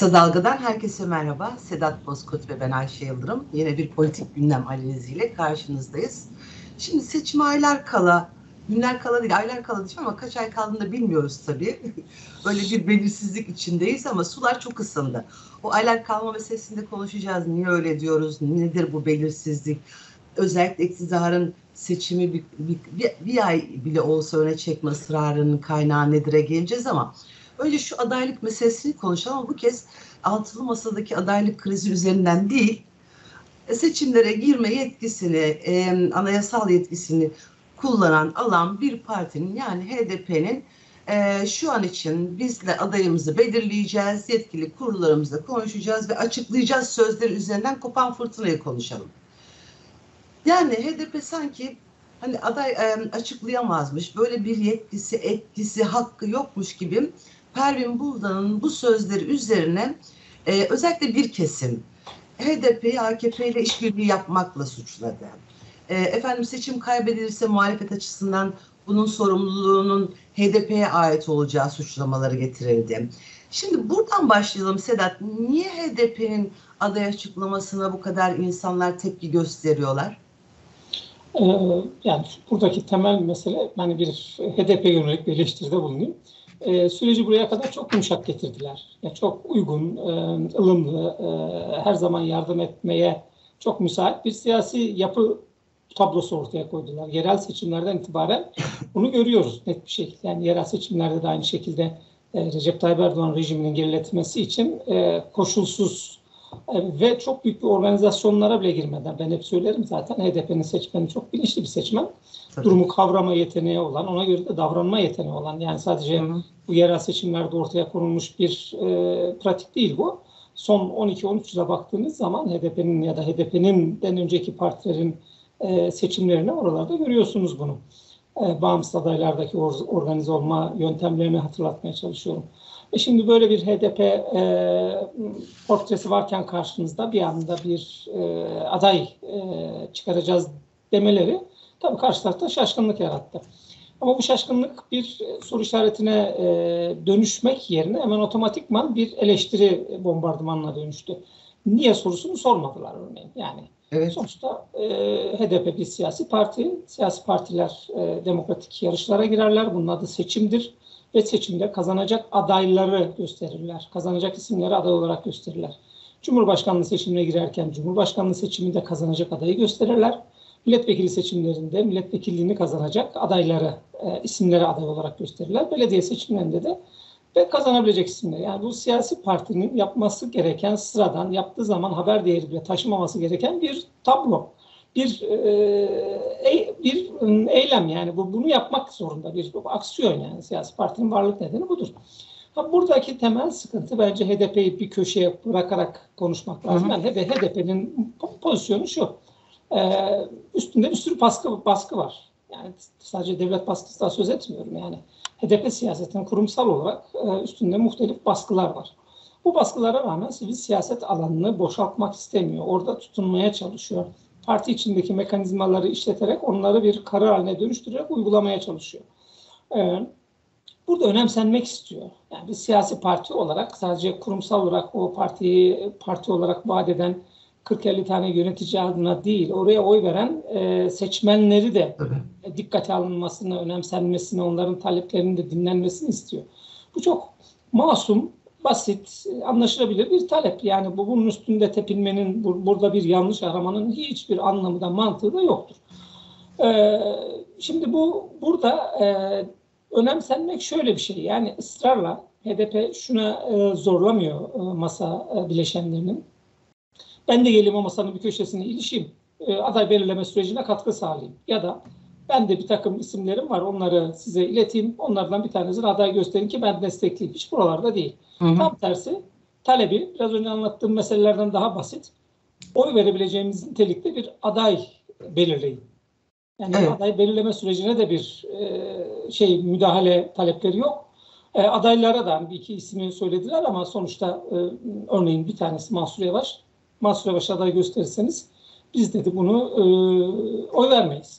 Kısa Dalga'dan herkese merhaba. Sedat Bozkurt ve ben Ayşe Yıldırım. Yine bir politik gündem analiziyle karşınızdayız. Şimdi seçime aylar kala, günler kala değil aylar kala diyeceğim ama kaç ay kaldığını da bilmiyoruz tabii. Böyle bir belirsizlik içindeyiz ama sular çok ısındı. O aylar kalma meselesinde konuşacağız. Niye öyle diyoruz? Nedir bu belirsizlik? Özellikle iktidarın seçimi bir ay bile olsa öne çekme ısrarının kaynağı nedir'e geleceğiz ama önce şu adaylık meselesini konuşalım ama bu kez altılı masadaki adaylık krizi üzerinden değil, seçimlere girme yetkisini, anayasal yetkisini alan bir partinin yani HDP'nin şu an için bizle adayımızı belirleyeceğiz, yetkili kurullarımızla konuşacağız ve açıklayacağız sözleri üzerinden kopan fırtınayı konuşalım. Yani HDP sanki hani aday açıklayamazmış, böyle bir yetkisi, etkisi, hakkı yokmuş gibi Pervin Buldan'ın bu sözleri üzerine özellikle bir kesim HDP'yi AKP ile işbirliği yapmakla suçladı. Seçim kaybedilirse muhalefet açısından bunun sorumluluğunun HDP'ye ait olacağı suçlamaları getirildi. Şimdi buradan başlayalım Sedat. Niye HDP'nin aday açıklamasına bu kadar insanlar tepki gösteriyorlar? Yani buradaki temel mesele, yani bir HDP yönelik bir eleştiride bulunayım. Süreci buraya kadar çok yumuşak getirdiler. Yani çok uygun, ılımlı, her zaman yardım etmeye çok müsait bir siyasi yapı tablosu ortaya koydular. Yerel seçimlerden itibaren bunu görüyoruz net bir şekilde. Yani yerel seçimlerde de aynı şekilde Recep Tayyip Erdoğan rejiminin geriletmesi için koşulsuz ve çok büyük bir organizasyonlara bile girmeden, ben hep söylerim zaten, HDP'nin seçmeni çok bilinçli bir seçmen. Tabii. Durumu kavrama yeteneği olan, ona göre de davranma yeteneği olan, yani sadece bu yerel seçimlerde ortaya konulmuş bir pratik değil bu. Son 12-13 yıla baktığınız zaman HDP'nin ya da HDP'nin önceki partilerin seçimlerini oralarda görüyorsunuz bunu. Bağımsız adaylardaki organize olma yöntemlerini hatırlatmaya çalışıyorum. Şimdi böyle bir HDP portresi varken karşınızda bir anda bir aday çıkaracağız demeleri tabii karşı tarafta şaşkınlık yarattı. Ama bu şaşkınlık bir soru işaretine dönüşmek yerine hemen otomatikman bir eleştiri bombardımanına dönüştü. Niye sorusunu sormadılar örneğin. Yani evet. Sonuçta HDP bir siyasi parti. Siyasi partiler demokratik yarışlara girerler. Bunun adı seçimdir. Ve seçimde kazanacak adayları gösterirler. Kazanacak isimleri aday olarak gösterirler. Cumhurbaşkanlığı seçimine girerken Cumhurbaşkanlığı seçiminde kazanacak adayı gösterirler. Milletvekili seçimlerinde milletvekilliğini kazanacak adayları, isimleri aday olarak gösterirler. Belediye seçimlerinde de ve kazanabilecek isimleri. Yani bu siyasi partinin yapması gereken, sıradan yaptığı zaman haber değeri bile taşımaması gereken bir tablo. Bir eylem, yani bunu yapmak zorunda, bir aksiyon, yani siyasi partinin varlık nedeni budur. Buradaki temel sıkıntı bence HDP'yi bir köşeye bırakarak konuşmak lazım. Yani HDP'nin pozisyonu şu, üstünde bir sürü baskı var. Yani sadece devlet baskısından söz etmiyorum. Yani HDP siyasetinin kurumsal olarak üstünde muhtelif baskılar var. Bu baskılara rağmen sivil siyaset alanını boşaltmak istemiyor. Orada tutunmaya çalışıyor. Parti içindeki mekanizmaları işleterek onları bir karar haline dönüştürerek uygulamaya çalışıyor. Burada önemsenmek istiyor. Yani bir siyasi parti olarak sadece kurumsal olarak o partiyi parti olarak vaat eden 40-50 tane yönetici adına değil, oraya oy veren seçmenleri de dikkate alınmasını, önemsenmesini, onların taleplerinin de dinlenmesini istiyor. Bu çok masum, basit, anlaşılabilir bir talep. Yani bunun üstünde tepinmenin, burada bir yanlış aramanın hiçbir anlamı da mantığı da yoktur. Şimdi burada önemsenmek şöyle bir şey. Yani ısrarla HDP şuna zorlamıyor masa bileşenlerinin. Ben de geleyim o masanın bir köşesine ilişeyim, aday belirleme sürecine katkı sağlayayım. Ya da ben de bir takım isimlerim var, onları size ileteyim. Onlardan bir tanesini aday gösterin ki ben destekleyeyim. Hiç buralarda değil. Tam tersi, talebi biraz önce anlattığım meselelerden daha basit. Oy verebileceğimiz nitelikte bir aday belirleyin. Yani aday belirleme sürecine de bir müdahale talepleri yok. Adaylara da bir iki ismi söylediler ama sonuçta örneğin bir tanesi Mansur Yavaş. Mansur Yavaş aday gösterirseniz biz dedi bunu oy vermeyiz.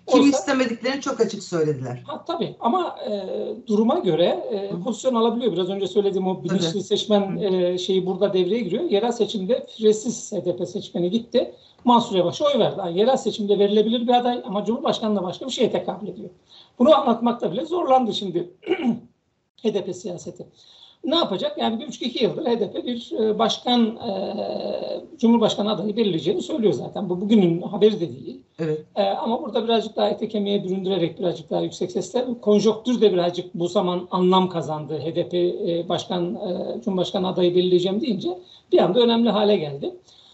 Kim istemediklerini çok açık söylediler. Tabii ama duruma göre pozisyon alabiliyor. Biraz önce söylediğim o bilinçli seçmen şeyi burada devreye giriyor. Yerel seçimde firesiz HDP seçmeni gitti. Mansur Yavaş'a oy verdi. Yani yerel seçimde verilebilir bir aday ama Cumhurbaşkanı'na başka bir şeye tekabül ediyor. Bunu anlatmakta bile zorlandı şimdi HDP siyaseti. Ne yapacak? Yani 1,5-2 yıldır HDP bir Cumhurbaşkanı adayı belirleyeceğini söylüyor zaten. Bu bugünün haberi de değil. Evet. Ama burada birazcık daha ete kemiğe büründürerek birazcık daha yüksek sesle konjonktür de birazcık bu zaman anlam kazandı. HDP Cumhurbaşkanı adayı belirleyeceğim deyince bir anda önemli hale geldi.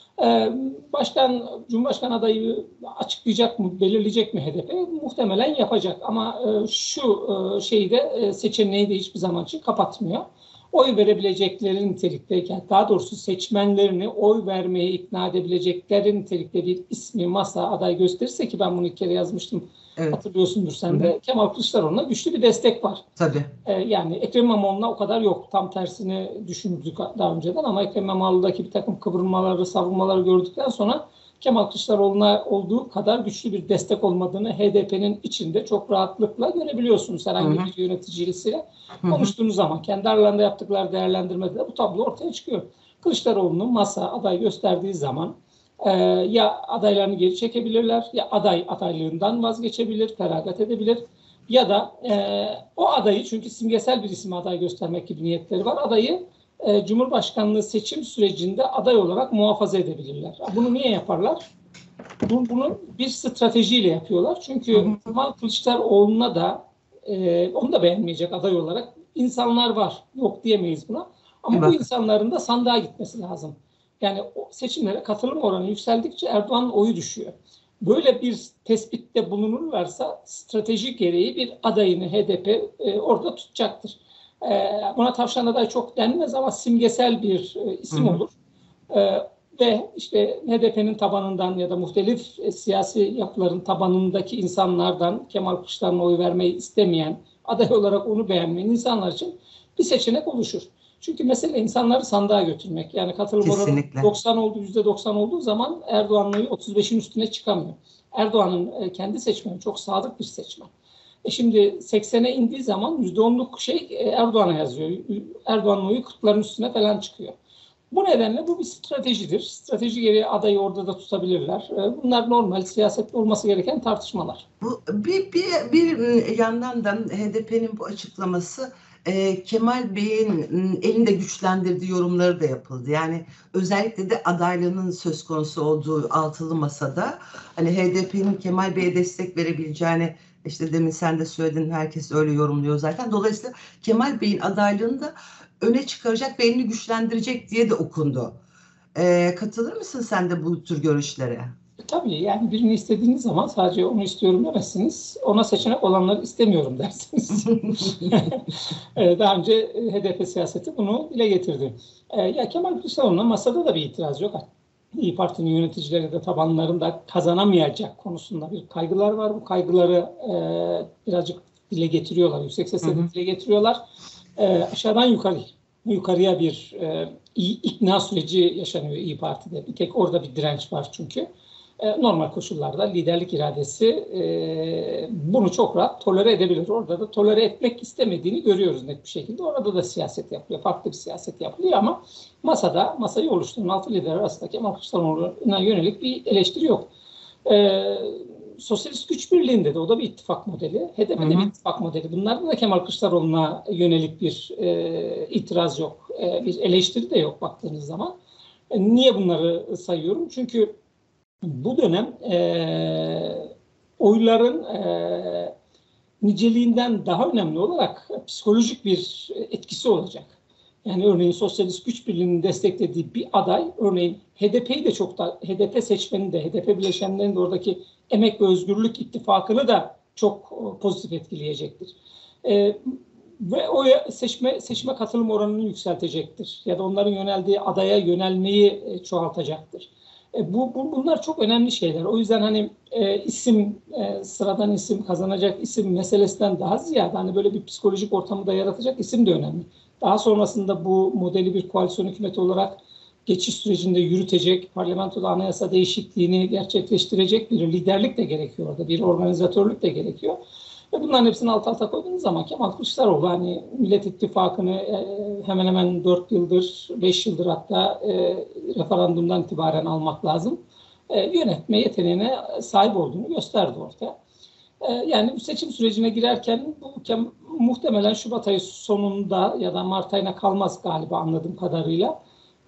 Cumhurbaşkanı adayı açıklayacak mı, belirleyecek mi HDP? Muhtemelen yapacak ama şu şeyi de seçeneği de hiçbir zaman için kapatmıyor. Oy verebilecekleri nitelikteyken, daha doğrusu seçmenlerini oy vermeye ikna edebilecekleri nitelikte bir ismi, masa, aday gösterirse, ki ben bunu ilk kere yazmıştım, evet. Hatırlıyorsundur sen de, Kemal Kılıçdaroğlu'na güçlü bir destek var. Tabii. Yani Ekrem İmamoğlu'na o kadar yok. Tam tersini düşündük daha önceden ama Ekrem İmamoğlu'daki bir takım kıvırmaları, savunmaları gördükten sonra Kemal Kılıçdaroğlu'na olduğu kadar güçlü bir destek olmadığını HDP'nin içinde çok rahatlıkla görebiliyorsunuz herhangi bir yöneticisiyle konuştuğunuz zaman. Kendi aralarında yaptıkları değerlendirmede de bu tablo ortaya çıkıyor. Kılıçdaroğlu'nun masa aday gösterdiği zaman ya adaylarını geri çekebilirler, ya adaylığından vazgeçebilir, feragat edebilir, ya da o adayı, çünkü simgesel bir isim aday göstermek gibi niyetleri var, adayı Cumhurbaşkanlığı seçim sürecinde aday olarak muhafaza edebilirler. Bunu niye yaparlar? Bunu bir stratejiyle yapıyorlar. Çünkü Kemal Kılıçdaroğlu'na da onu da beğenmeyecek aday olarak insanlar var. Yok diyemeyiz buna. Ama bu insanların da sandığa gitmesi lazım. Yani o seçimlere katılım oranı yükseldikçe Erdoğan'ın oyu düşüyor. Böyle bir tespitte bulunurlarsa strateji gereği bir adayını HDP orada tutacaktır. Buna tavşan aday çok denmez ama simgesel bir isim olur. Ve işte HDP'nin tabanından ya da muhtelif siyasi yapıların tabanındaki insanlardan Kemal Kılıçdaroğlu'na oy vermeyi istemeyen, aday olarak onu beğenmeyen insanlar için bir seçenek oluşur. Çünkü mesele insanları sandığa götürmek. Yani katılım oranı 90 oldu, %90 olduğu zaman Erdoğan'ın oyu 35'in üstüne çıkamıyor. Erdoğan'ın kendi seçmeni çok sadık bir seçmen. Şimdi 80'e indiği zaman %10'luk şey Erdoğan'a yazıyor. Erdoğan'ın oyu 40'ların üstüne falan çıkıyor. Bu nedenle bu bir stratejidir. Strateji gereği adayı orada da tutabilirler. Bunlar normal siyasette olması gereken tartışmalar. Bu bir yandan da HDP'nin bu açıklaması Kemal Bey'in elinde güçlendirdiği yorumları da yapıldı. Yani özellikle de adaylığının söz konusu olduğu altılı masada hani HDP'nin Kemal Bey'e destek verebileceğini, işte demin sen de söyledin, herkes öyle yorumluyor zaten. Dolayısıyla Kemal Bey'in adaylığını da öne çıkaracak ve elini güçlendirecek diye de okundu. Katılır mısın sen de bu tür görüşlere? Tabii, yani birini istediğiniz zaman sadece onu istiyorum demezsiniz. Ona seçenek olanları istemiyorum dersiniz. Daha önce HDP siyaseti bunu dile getirdi. Ya Kemal Kılıçdaroğlu'na masada da bir itiraz yok. İYİ Parti'nin yöneticileri de tabanlarında kazanamayacak konusunda bir kaygılar var. Bu kaygıları birazcık dile getiriyorlar. Yüksek sesle dile getiriyorlar. Aşağıdan yukarıya bir ikna süreci yaşanıyor İYİ Parti'de. Bir tek orada bir direnç var çünkü. Normal koşullarda liderlik iradesi bunu çok rahat tolere edebilir. Orada da tolere etmek istemediğini görüyoruz net bir şekilde. Orada da siyaset yapılıyor. Farklı bir siyaset yapılıyor ama masayı oluşturan 6 lider arasında Kemal Kılıçdaroğlu'na yönelik bir eleştiri yok. Sosyalist Güç Birliği'nde de o da bir ittifak modeli. HDP'de bir ittifak modeli. Bunlarda da Kemal Kılıçdaroğlu'na yönelik bir itiraz yok. Bir eleştiri de yok baktığınız zaman. Niye bunları sayıyorum? Çünkü bu dönem oyların niceliğinden daha önemli olarak psikolojik bir etkisi olacak. Yani örneğin Sosyalist Güç Birliği'nin desteklediği bir aday, örneğin HDP'yi de HDP seçmeni de, HDP bileşenlerinin de oradaki Emek ve Özgürlük İttifakı'nı da çok pozitif etkileyecektir. Ve o seçime katılım oranını yükseltecektir. Ya da onların yöneldiği adaya yönelmeyi çoğaltacaktır. Bunlar çok önemli şeyler. O yüzden hani sıradan isim, kazanacak isim meselesinden daha ziyade hani böyle bir psikolojik ortamı da yaratacak isim de önemli. Daha sonrasında bu modeli bir koalisyon hükümeti olarak geçiş sürecinde yürütecek, parlamentoda anayasa değişikliğini gerçekleştirecek bir liderlik de gerekiyor orada, bir organizatörlük de gerekiyor. Ve bunların hepsini alt alta koyduğunuz zaman Kemal Kılıçdaroğlu hani Millet İttifakı'nı hemen hemen 4 yıldır, 5 yıldır hatta referandumdan itibaren almak lazım. Yönetme yeteneğine sahip olduğunu gösterdi ortaya. Yani bu seçim sürecine girerken bu muhtemelen Şubat ayı sonunda ya da Mart ayına kalmaz galiba anladığım kadarıyla.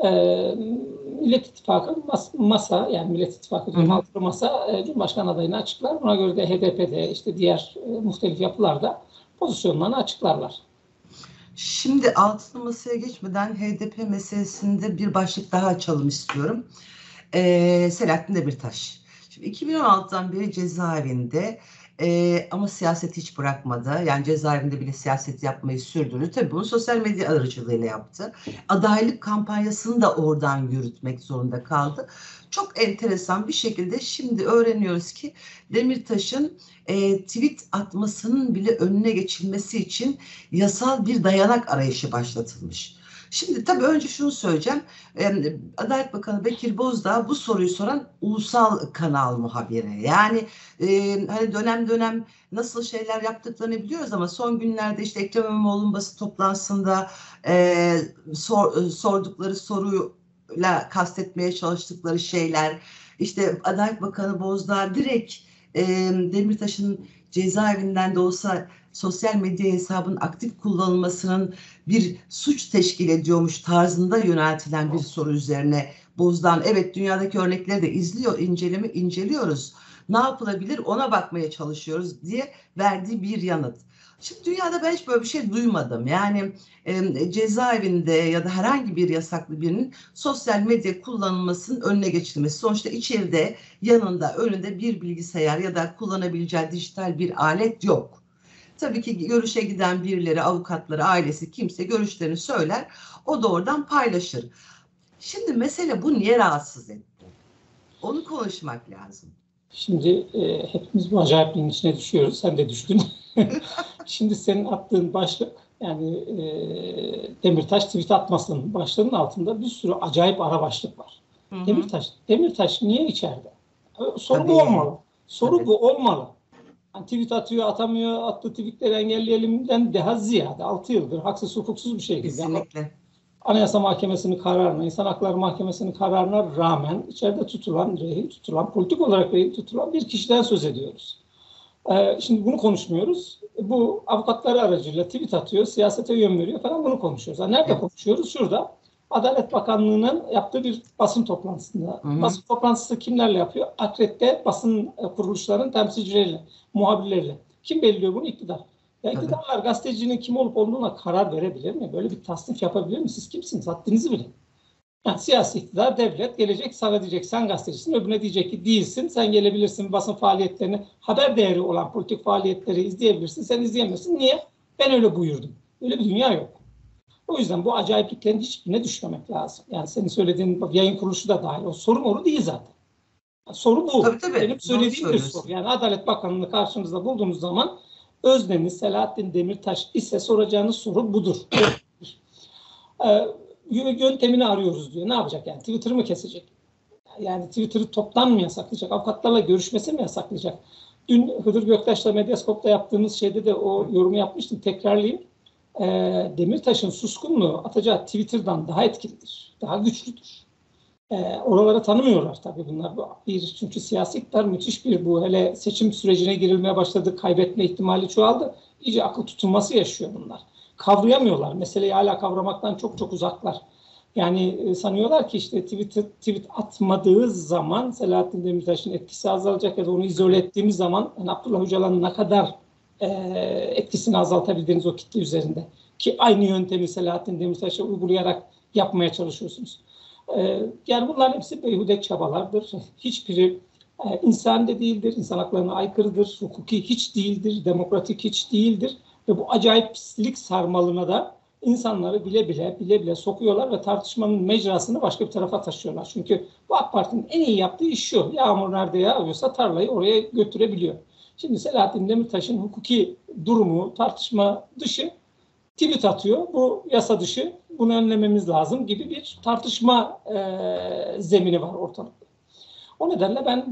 Millet İttifakı masa, yani Millet İttifakı diyorum, altılı masa Cumhurbaşkanı adayını açıklar. Buna göre de HDP'de işte diğer muhtelif yapılarda pozisyonlarını açıklarlar. Şimdi altılı masaya geçmeden HDP meselesinde bir başlık daha açalım istiyorum. Selahattin Demirtaş. Şimdi 2016'dan beri cezaevinde ama siyaset hiç bırakmadı. Yani cezaevinde bile siyaset yapmayı sürdürdü. Tabii bunu sosyal medya aracılığıyla yaptı. Adaylık kampanyasını da oradan yürütmek zorunda kaldı. Çok enteresan bir şekilde şimdi öğreniyoruz ki Demirtaş'ın tweet atmasının bile önüne geçilmesi için yasal bir dayanak arayışı başlatılmış. Şimdi tabii önce şunu söyleyeceğim. Adalet Bakanı Bekir Bozdağ bu soruyu soran ulusal kanal muhabiri. Yani hani dönem dönem nasıl şeyler yaptıklarını biliyoruz ama son günlerde işte Ekrem İmamoğlu'nun basın toplantısında sordukları soruyla kastetmeye çalıştıkları şeyler, işte Adalet Bakanı Bozdağ direkt Demirtaş'ın cezaevinden de olsa sosyal medya hesabının aktif kullanılmasının bir suç teşkil ediyormuş tarzında yöneltilen bir soru üzerine Bozdağ, evet dünyadaki örnekleri de inceliyoruz. Ne yapılabilir ona bakmaya çalışıyoruz diye verdiği bir yanıt. Şimdi dünyada ben hiç böyle bir şey duymadım. Yani cezaevinde ya da herhangi bir yasaklı birinin sosyal medya kullanılmasının önüne geçilmesi. Sonuçta içeride yanında önünde bir bilgisayar ya da kullanabileceği dijital bir alet yok. Tabii ki görüşe giden birileri, avukatları, ailesi kimse görüşlerini söyler. O da oradan paylaşır. Şimdi mesele bu niye rahatsız etti? Onu konuşmak lazım. Şimdi hepimiz bu acayipliğin içine düşüyoruz. Sen de düştün. Şimdi senin attığın başlık, yani Demirtaş tweet atmasının başlığının altında bir sürü acayip ara başlık var. Hı hı. Demirtaş niye içeride? Soru tabii, bu olmalı. Soru tabii, bu olmalı. Yani tweet atıyor, atamıyor, attığı tweetleri engelleyelimden daha ziyade 6 yıldır haksız hukuksuz bir şekilde. Kesinlikle. Anayasa Mahkemesi'nin kararına, İnsan Hakları Mahkemesi'nin kararına rağmen içeride rehin tutulan, politik olarak rehin tutulan bir kişiden söz ediyoruz. Şimdi bunu konuşmuyoruz. Bu avukatları aracılığıyla tweet atıyor, siyasete yön veriyor falan, bunu konuşuyoruz. Yani nerede konuşuyoruz? Şurada. Adalet Bakanlığı'nın yaptığı bir basın toplantısında. Hı-hı. Basın toplantısı kimlerle yapıyor? Akredite basın kuruluşlarının temsilcileriyle, muhabirleriyle. Kim belirliyor bunu? İktidar. Ya iktidarlar gazetecinin kim olup olduğuna karar verebilir mi? Böyle bir tasnif yapabilir mi? Siz kimsiniz? Haddinizi bilin. Yani siyasi iktidar, devlet gelecek, sana diyecek sen gazetecisin, öbürüne diyecek ki değilsin, sen gelebilirsin basın faaliyetlerini, haber değeri olan politik faaliyetleri izleyebilirsin, sen izleyemezsin. Niye? Ben öyle buyurdum. Öyle bir dünya yok. O yüzden bu acayipliklerin hiçbirine düşmemek lazım. Yani senin söylediğin yayın kuruluşu da dahil. O soru moru değil zaten. Soru bu. Tabii. Benim söylediğim bir soru. Yani Adalet Bakanlığı'nı karşınızda bulduğumuz zaman özneniz Selahattin Demirtaş ise soracağınız soru budur. Yöntemini arıyoruz diyor. Ne yapacak yani? Twitter'ı mı kesecek? Yani Twitter'ı toptan mı yasaklayacak? Avukatlarla görüşmesi mi yasaklayacak? Dün Hıdır Göktaş'la Medyascope'da yaptığımız şeyde de o yorumu yapmıştım. Tekrarlayayım. Demirtaş'ın suskunluğu atacağı Twitter'dan daha etkilidir. Daha güçlüdür. Oraları tanımıyorlar tabii bunlar. Çünkü siyasi iktidar müthiş bir bu. Hele seçim sürecine girilmeye başladı. Kaybetme ihtimali çoğaldı. İyice akıl tutulması yaşıyor bunlar. Kavrayamıyorlar. Meseleyi hala kavramaktan çok çok uzaklar. Yani sanıyorlar ki işte tweet atmadığı zaman Selahattin Demirtaş'ın etkisi azalacak ya da onu izole ettiğimiz zaman yani Abdullah Öcalan'ın ne kadar etkisini azaltabildiğiniz o kitle üzerinde. Ki aynı yöntemi Selahattin Demirtaş'a uygulayarak yapmaya çalışıyorsunuz. Yani bunların hepsi beyhude çabalardır. Hiçbiri insani değildir, insan haklarına aykırıdır, hukuki hiç değildir, demokratik hiç değildir. Ve bu acayiplik sarmalına da insanları bile bile sokuyorlar ve tartışmanın mecrasını başka bir tarafa taşıyorlar. Çünkü bu AK Parti'nin en iyi yaptığı iş şu: yağmur nerede yağıyorsa tarlayı oraya götürebiliyor. Şimdi Selahattin Demirtaş'ın hukuki durumu tartışma dışı tweet atıyor. Bu yasa dışı bunu önlememiz lazım gibi bir tartışma zemini var ortalıkta. O nedenle ben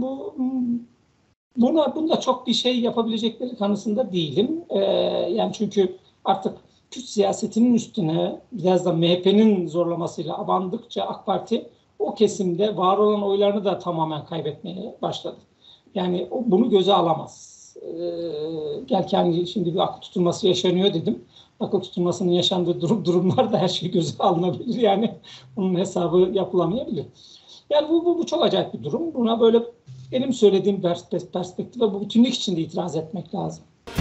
bunda çok bir şey yapabilecekleri kanısında değilim. Yani çünkü artık Kürt siyasetinin üstüne biraz da MHP'nin zorlamasıyla abandıkça AK Parti o kesimde var olan oylarını da tamamen kaybetmeye başladı. Yani bunu göze alamaz. Gelken şimdi bir akıl tutulması yaşanıyor dedim. Akıl tutulmasının yaşandığı durumlarda her şey göze alınabilir. Yani bunun hesabı yapılamayabilir. Yani bu çok acayip bir durum. Buna böyle benim söylediğim perspektife bu bütünlük içinde itiraz etmek lazım.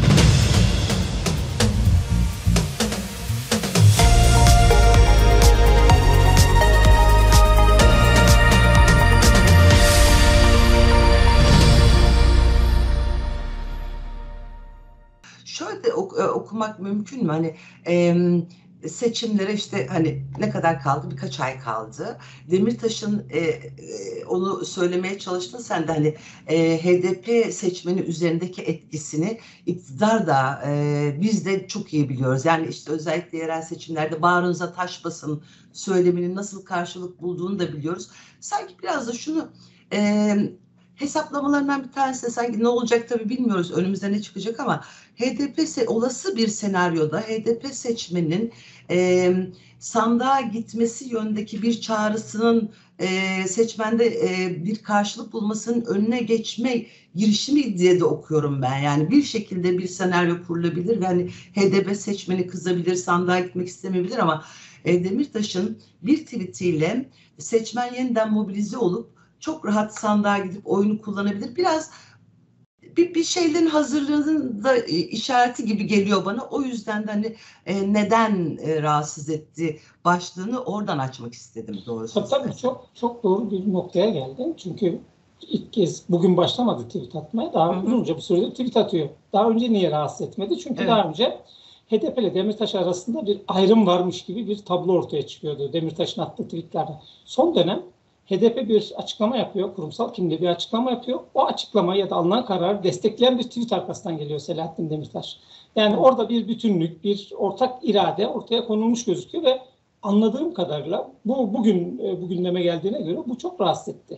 Şöyle de okumak mümkün mü? Hani seçimlere işte hani ne kadar kaldı? Birkaç ay kaldı. Demirtaş'ın onu söylemeye çalıştın sen de hani HDP seçmeni üzerindeki etkisini iktidar da biz de çok iyi biliyoruz. Yani işte özellikle yerel seçimlerde bağrınıza taş basın söyleminin nasıl karşılık bulduğunu da biliyoruz. Sanki biraz da şunu hesaplamalarından bir tanesi de sanki ne olacak tabii bilmiyoruz. Önümüzde ne çıkacak ama olası bir senaryoda HDP seçmenin sandığa gitmesi yönündeki bir çağrısının seçmende bir karşılık bulmasının önüne geçme girişimi diye de okuyorum ben. Yani bir şekilde bir senaryo kurulabilir ve hani HDP seçmeni kızabilir, sandığa gitmek istemeyebilir ama Demirtaş'ın bir tweetiyle seçmen yeniden mobilize olup çok rahat sandığa gidip oyunu kullanabilir. Biraz bir şeylerin hazırlığının da işareti gibi geliyor bana. O yüzden de hani neden rahatsız etti başlığını oradan açmak istedim doğrusu. Tabii çok doğru bir noktaya geldin. Çünkü ilk kez bugün başlamadı tweet atmaya. Daha uzunca bir süredir tweet atıyor. Daha önce niye rahatsız etmedi? Çünkü evet, daha önce HDP ile Demirtaş arasında bir ayrım varmış gibi bir tablo ortaya çıkıyordu Demirtaş'ın attığı tweetlerde. Son dönem HDP bir açıklama yapıyor, kurumsal kimliği bir açıklama yapıyor. O açıklamayı ya da alınan kararı destekleyen bir tweet arkasından geliyor Selahattin Demirtaş. Yani orada bir bütünlük, bir ortak irade ortaya konulmuş gözüküyor ve anladığım kadarıyla bu gündeme geldiğine göre bu çok rahatsız etti.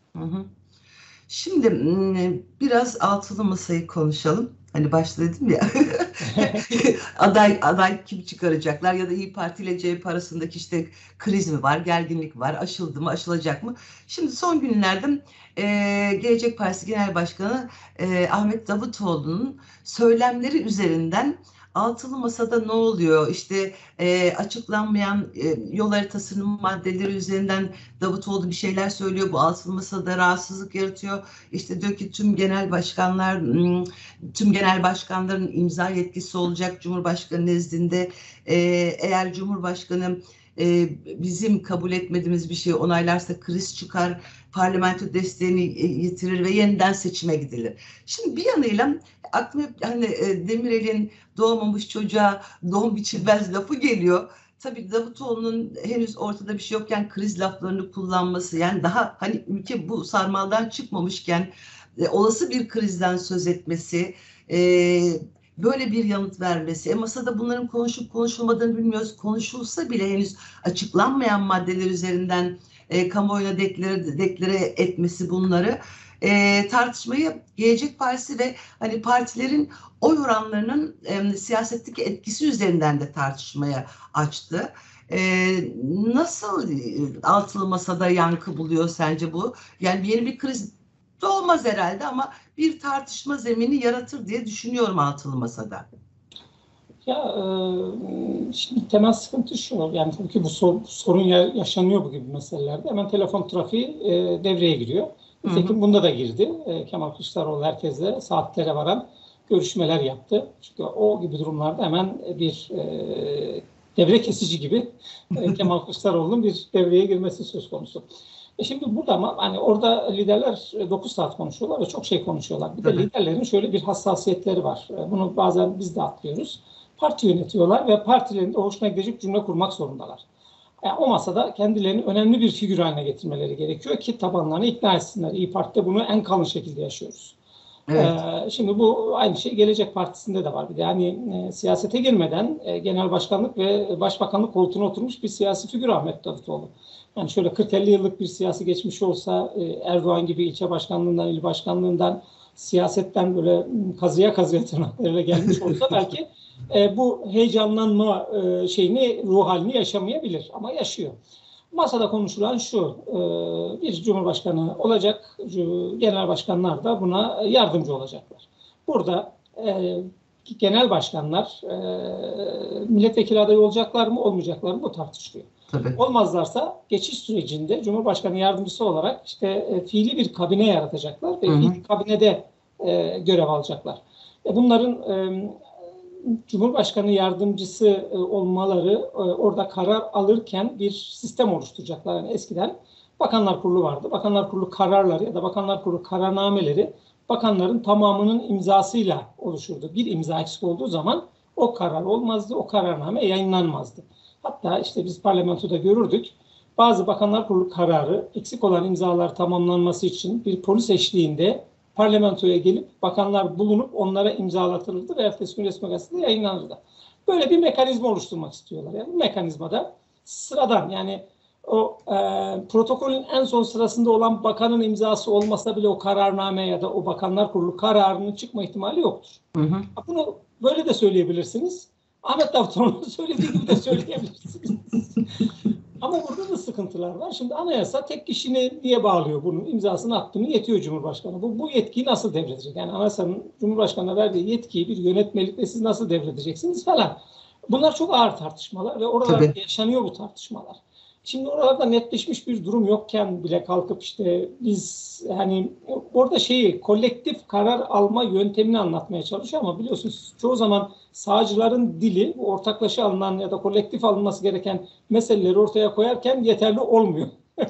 Şimdi biraz altılı masayı konuşalım. Hani başta dedim ya aday kim çıkaracaklar ya da İYİ Parti ile CHP arasındaki işte kriz mi var, gerginlik var, aşıldı mı, aşılacak mı? Şimdi son günlerde Gelecek Partisi Genel Başkanı Ahmet Davutoğlu'nun söylemleri üzerinden altılı masada ne oluyor? İşte açıklanmayan yol haritasının maddeleri üzerinden Davutoğlu bir şeyler söylüyor. Bu altılı masada rahatsızlık yaratıyor. İşte diyor ki tüm genel başkanların imza yetkisi olacak Cumhurbaşkanı nezdinde. Eğer Cumhurbaşkanı bizim kabul etmediğimiz bir şeyi onaylarsa kriz çıkar, parlamento desteğini yitirir ve yeniden seçime gidilir. Şimdi bir yanıyla aklıma hani Demirel'in doğmamış çocuğa doğum biçilmez lafı geliyor. Tabii Davutoğlu'nun henüz ortada bir şey yokken kriz laflarını kullanması, yani daha hani ülke bu sarmaldan çıkmamışken olası bir krizden söz etmesi, böyle bir yanıt vermesi. Masada bunların konuşup konuşulmadığını bilmiyoruz. Konuşulsa bile henüz açıklanmayan maddeler üzerinden kamuoyuna deklare etmesi bunları tartışmayı Gelecek Partisi ve hani partilerin oy oranlarının siyasetteki etkisi üzerinden de tartışmaya açtı. Nasıl altılı masada yankı buluyor sence bu? Yani yeni bir kriz olmaz herhalde ama bir tartışma zemini yaratır diye düşünüyorum altılı masada. Ya şimdi temel sıkıntı şu, yani tabii ki bu sorun yaşanıyor bu gibi meselelerde. Hemen telefon trafiği devreye giriyor. Nitekim bunda da girdi. Kemal Kılıçdaroğlu herkesle saatlere varan görüşmeler yaptı. Çünkü o gibi durumlarda hemen bir devre kesici gibi Kemal Kılıçdaroğlu'nun bir devreye girmesi söz konusu. Şimdi burada ama hani orada liderler 9 saat konuşuyorlar ve çok şey konuşuyorlar. Bir de liderlerin şöyle bir hassasiyetleri var. Bunu bazen biz de atlıyoruz. Parti yönetiyorlar ve partilerin de hoşuna gidecek cümle kurmak zorundalar. Yani o masada kendilerini önemli bir figür haline getirmeleri gerekiyor ki tabanlarını ikna etsinler. İYİ Parti'de bunu en kalın şekilde yaşıyoruz. Evet. Şimdi bu aynı şey Gelecek Partisi'nde de var. Yani siyasete girmeden genel başkanlık ve başbakanlık koltuğuna oturmuş bir siyasi figür Ahmet Davutoğlu. Yani şöyle 40-50 yıllık bir siyasi geçmiş olsa, Erdoğan gibi ilçe başkanlığından, il başkanlığından, siyasetten böyle kazıya kazıya tırnaklarıyla gelmiş olsa belki bu heyecanlanma ruh halini yaşamayabilir ama yaşıyor. Masada konuşulan şu, bir cumhurbaşkanı olacak, genel başkanlar da buna yardımcı olacaklar. Burada genel başkanlar milletvekili adayı olacaklar mı, olmayacaklar mı bu tartışılıyor. Tabii. Olmazlarsa geçiş sürecinde Cumhurbaşkanı yardımcısı olarak işte fiili bir kabine yaratacaklar ve fiili kabinede görev alacaklar. Bunların Cumhurbaşkanı yardımcısı olmaları orada karar alırken bir sistem oluşturacaklar. Yani eskiden Bakanlar Kurulu vardı. Bakanlar Kurulu kararları ya da Bakanlar Kurulu kararnameleri bakanların tamamının imzasıyla oluşurdu. Bir imza eksik olduğu zaman o karar olmazdı, o kararname yayınlanmazdı. Hatta işte biz parlamentoda görürdük. Bazı Bakanlar Kurulu kararı eksik olan imzalar tamamlanması için bir polis eşliğinde parlamentoya gelip bakanlar bulunup onlara imzalatılırdı ve ertesi gün resmi gazetede yayınlanırdı. Böyle bir mekanizma oluşturmak istiyorlar. Yani bu mekanizmada sıradan yani o protokolün en son sırasında olan bakanın imzası olmasa bile o kararname ya da o Bakanlar Kurulu kararının çıkma ihtimali yoktur. Bunu böyle de söyleyebilirsiniz. Ahmet Davutoğlu'nun söylediği gibi de söyleyebilirsiniz. Ama burada da sıkıntılar var. Şimdi anayasa tek kişini niye bağlıyor bunun? İmzasını attı mı yetiyor Cumhurbaşkanı. Bu yetkiyi nasıl devredecek? Yani anayasanın Cumhurbaşkanı'na verdiği yetkiyi bir yönetmelikle siz nasıl devredeceksiniz falan. Bunlar çok ağır tartışmalar ve oralarda yaşanıyor bu tartışmalar. Şimdi oralarda netleşmiş bir durum yokken bile kalkıp işte biz hani orada kolektif karar alma yöntemini anlatmaya çalışıyor ama biliyorsunuz çoğu zaman sağcıların dili ortaklaşa alınan ya da kolektif alınması gereken meseleleri ortaya koyarken yeterli olmuyor.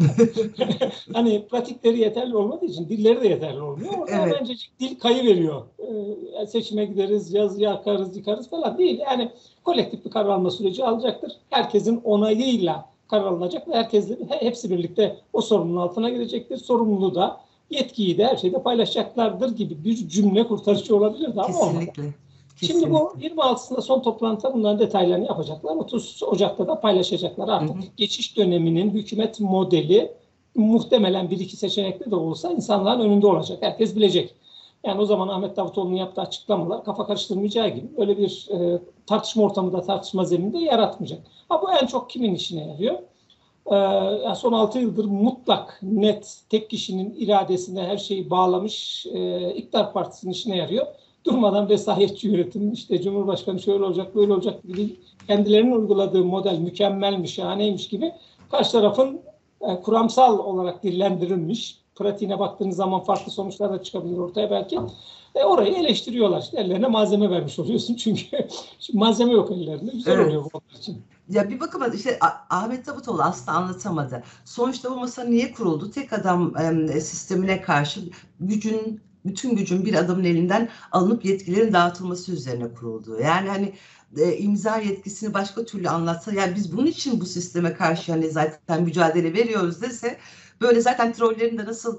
Hani pratikleri yeterli olmadığı için dilleri de yeterli olmuyor. Orada bence dil kayıveriyor. Seçime gideriz, yazı yakarız, yıkarız falan değil. Yani kolektif bir karar alma süreci alacaktır. Herkesin onayıyla karar alınacak ve hepsi birlikte o sorumluluğun altına girecektir. Sorumluluğu da, yetkiyi de her şeyde paylaşacaklardır gibi bir cümle kurtarıcı olabilirdi ama olmadı. Şimdi bu 26'sında son toplantıda bunların detaylarını yapacaklar. 30 Ocak'ta da paylaşacaklar. Artık geçiş döneminin hükümet modeli muhtemelen bir iki seçenekli de olsa insanların önünde olacak. Herkes bilecek. Yani o zaman Ahmet Davutoğlu'nun yaptığı açıklamalar kafa karıştırmayacağı gibi öyle bir tartışma ortamı da tartışma zemininde yaratmayacak. Bu en çok kimin işine yarıyor? Yani son 6 yıldır mutlak, net, tek kişinin iradesine her şeyi bağlamış İktidar Partisi'nin işine yarıyor. Durmadan vesayetçi yönetim, işte Cumhurbaşkanı şöyle olacak, böyle olacak gibi kendilerinin uyguladığı model mükemmelmiş, şahaneymiş gibi karşı tarafın kuramsal olarak dillendirilmiş, pratiğine baktığınız zaman farklı sonuçlar da çıkabilir ortaya belki. Orayı eleştiriyorlar. İşte ellerine malzeme vermiş oluyorsun çünkü malzeme yok ellerinde. Güzel oluyor bu için. Ya bir bakıma işte Ahmet Davutoğlu aslında anlatamadı. Sonuçta bu masa niye kuruldu? Tek adam sistemine karşı bütün gücün bir adamın elinden alınıp yetkilerin dağıtılması üzerine kuruldu. Yani hani imza yetkisini başka türlü anlatsa, yani biz bunun için bu sisteme karşı hani zaten mücadele veriyoruz dese, böyle zaten trollerin de nasıl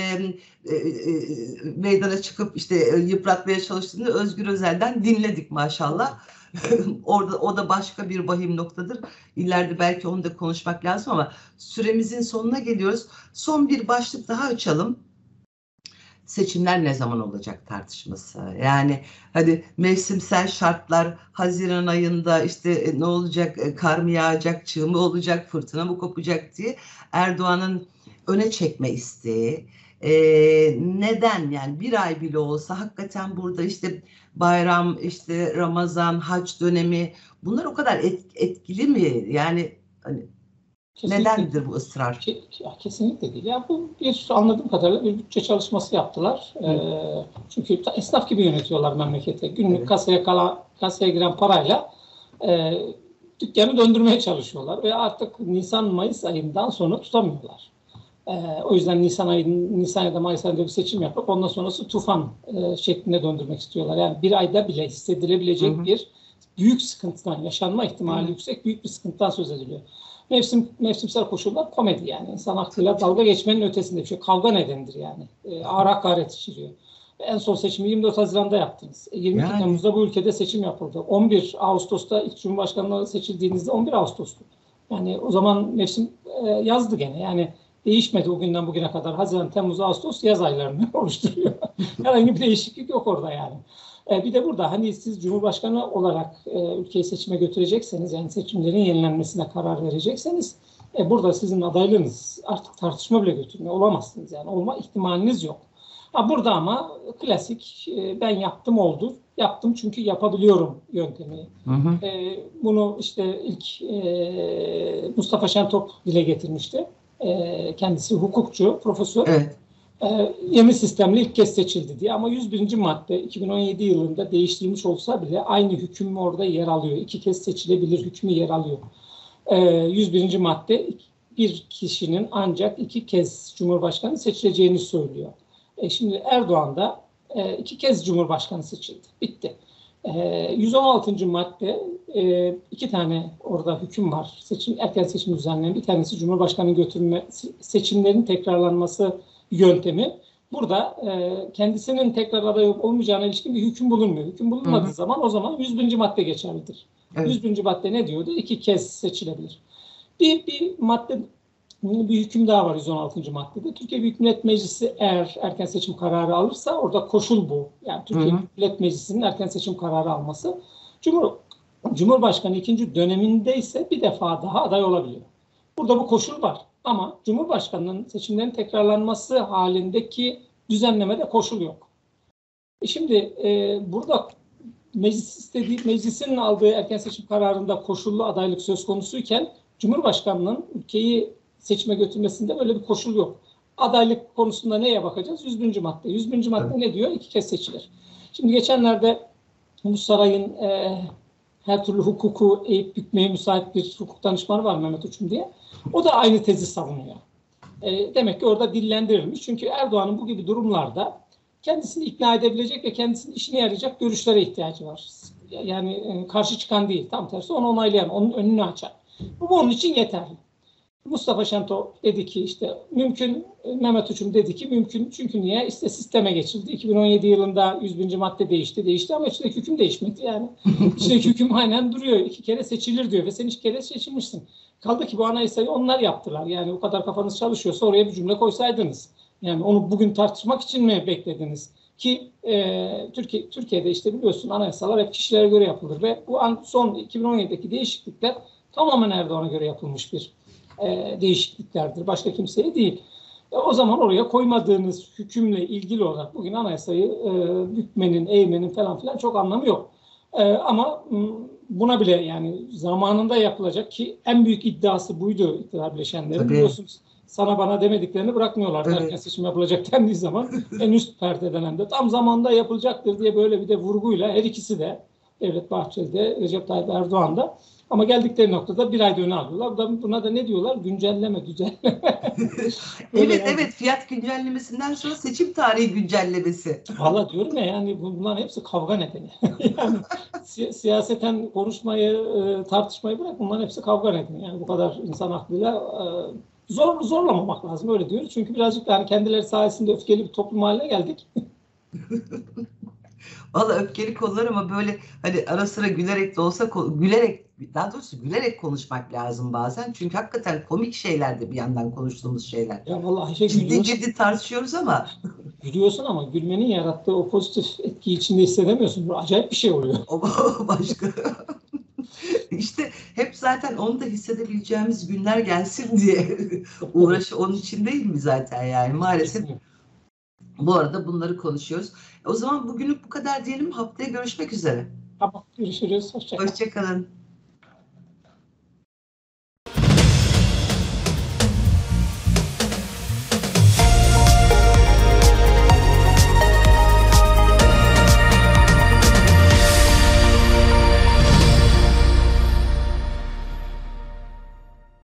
meydana çıkıp işte yıpratmaya çalıştığını Özgür Özel'den dinledik maşallah. Orada o da başka bir vahim noktadır. İleride belki onu da konuşmak lazım ama süremizin sonuna geliyoruz. Son bir başlık daha açalım. Seçimler ne zaman olacak tartışması. Yani hadi mevsimsel şartlar, Haziran ayında işte ne olacak, kar mı yağacak, çığ mı olacak, fırtına mı kopacak diye Erdoğan'ın öne çekme isteği. Neden yani bir ay bile olsa hakikaten burada işte bayram, işte Ramazan, hac dönemi, bunlar o kadar etkili mi? Yani hani nedendir bu ısrar? Kesinlikle değil. Ya bu anladığım kadarıyla bir bütçe çalışması yaptılar. Çünkü esnaf gibi yönetiyorlar memleketi. Günlük kasaya giren parayla dükkanı döndürmeye çalışıyorlar ve artık Nisan-Mayıs ayından sonra tutamıyorlar. O yüzden Nisan ya da Mayıs ayında bir seçim yapıp ondan sonrası tufan şeklinde döndürmek istiyorlar. Yani bir ayda bile hissedilebilecek bir büyük sıkıntıdan, yaşanma ihtimali yüksek büyük bir sıkıntıdan söz ediliyor. Mevsimsel koşullar komedi yani. İnsan aklıyla dalga geçmenin ötesinde bir şey. Kavga nedenidir yani. Ağır hakaret içeriyor. En son seçimi 24 Haziran'da yaptınız. 22 Yani. Temmuz'da bu ülkede seçim yapıldı. 11 Ağustos'ta ilk Cumhurbaşkanlığı seçildiğinizde 11 Ağustos'tu. Yani o zaman mevsim yazdı gene. Yani değişmedi o günden bugüne kadar. Haziran, Temmuz, Ağustos yaz aylarını oluşturuyor. Herhangi bir değişiklik yok orada yani. Bir de burada hani siz Cumhurbaşkanı olarak ülkeyi seçime götürecekseniz, yani seçimlerin yenilenmesine karar verecekseniz, burada sizin adaylığınız artık tartışma bile götürmüyor. Olamazsınız yani. Olma ihtimaliniz yok. Burada ama klasik ben yaptım oldu. Yaptım çünkü yapabiliyorum yöntemi. Hı hı. Bunu işte ilk Mustafa Şentop dile getirmişti. Kendisi hukukçu, profesör. Evet. Yeni sistemle ilk kez seçildi diye, ama 101. madde 2017 yılında değiştirilmiş olsa bile aynı hüküm orada yer alıyor. 2 kez seçilebilir hükmü yer alıyor. 101. madde bir kişinin ancak 2 kez Cumhurbaşkanı seçileceğini söylüyor. Şimdi Erdoğan da 2 kez Cumhurbaşkanı seçildi. Bitti. 116. madde 2 tane orada hüküm var. Erken seçim düzenleyen, bir tanesi Cumhurbaşkanı götürme, seçimlerin tekrarlanması yöntemi. Burada kendisinin tekrar aday olmayacağına ilişkin bir hüküm bulunmuyor. Hüküm bulunmadığı zaman o zaman 101. madde geçerlidir. Evet. 101. madde ne diyordu? 2 kez seçilebilir. Bir madde, bir hüküm daha var 116. maddede. Türkiye Büyük Millet Meclisi eğer erken seçim kararı alırsa, orada koşul bu. Yani Türkiye Büyük Millet Meclisi'nin erken seçim kararı alması. Cumhurbaşkanı ikinci döneminde ise bir defa daha aday olabiliyor. Burada bu koşul var. Ama Cumhurbaşkanı'nın seçimlerin tekrarlanması halindeki düzenlemede koşul yok. Şimdi burada meclisin aldığı erken seçim kararında koşullu adaylık söz konusuyken, Cumhurbaşkanı'nın ülkeyi seçime götürmesinde böyle bir koşul yok. Adaylık konusunda neye bakacağız? 101. madde. 101. madde ne diyor? 2 kez seçilir. Şimdi geçenlerde bu sarayın her türlü hukuku eğip bükmeye müsait bir hukuk danışmanı var, Mehmet Uçum diye. O da aynı tezi savunuyor. Demek ki orada dillendirilmiş. Çünkü Erdoğan'ın bu gibi durumlarda kendisini ikna edebilecek ve kendisinin işine yarayacak görüşlere ihtiyacı var. Yani karşı çıkan değil, tam tersi onu onaylayan, onun önünü açan. Bu onun için yeterli. Mustafa Şentop dedi ki işte mümkün, Mehmet Uçum dedi ki mümkün, çünkü niye? İşte sisteme geçildi. 2017 yılında 101. madde değişti ama içindeki hüküm değişmedi yani. İçindeki hüküm aynen duruyor. 2 kere seçilir diyor ve sen 2 kere seçilmişsin. Kaldı ki bu anayasayı onlar yaptılar. Yani o kadar kafanız çalışıyorsa oraya bir cümle koysaydınız. Yani onu bugün tartışmak için mi beklediniz? Ki Türkiye'de işte biliyorsun anayasalar hep kişilere göre yapılır ve bu son 2017'deki değişiklikler tamamen Erdoğan'a göre yapılmış bir değişikliklerdir. Başka kimseye değil. O zaman oraya koymadığınız hükümle ilgili olarak bugün anayasayı bükmenin, eğmenin falan filan çok anlamı yok. Ama buna bile yani zamanında yapılacak, ki en büyük iddiası buydu iktidar bileşenlerin. Tabii. Biliyorsunuz sana bana demediklerini bırakmıyorlar. Evet. Erken seçim yapılacak dendiği zaman en üst perdeden hem de tam zamanında yapılacaktır diye böyle bir de vurguyla her ikisi de, Devlet Bahçeli de Recep Tayyip Erdoğan da, ama geldikleri noktada bir ay öne alıyorlar. Buna da ne diyorlar? Güncelleme, düzenleme. Evet, yani. Evet. Fiyat güncellemesinden sonra seçim tarihi güncellemesi. Valla diyorum ya, yani bunların hepsi kavga nedeni. Yani siyaseten konuşmayı, tartışmayı bırak, bunların hepsi kavga nedeni. Yani bu kadar insan aklıyla zorlamamak lazım, öyle diyoruz. Çünkü birazcık yani kendileri sayesinde öfkeli bir toplum haline geldik. Valla öfkeli konular ama böyle hani ara sıra gülerek de olsa daha doğrusu gülerek konuşmak lazım bazen. Çünkü hakikaten komik şeyler de bir yandan konuştuğumuz şeyler. Ya vallahi ciddi tartışıyoruz ama. Gülüyorsun ama gülmenin yarattığı o pozitif etkiyi içinde hissedemiyorsun. Bu acayip bir şey oluyor. O başka. İşte hep zaten onu da hissedebileceğimiz günler gelsin diye uğraşı onun için değil mi zaten yani maalesef. Kesinlikle. Bu arada bunları konuşuyoruz. O zaman bugünlük bu kadar diyelim. Haftaya görüşmek üzere. Tamam, görüşürüz. Hoşça kalın. Hoşça kalın.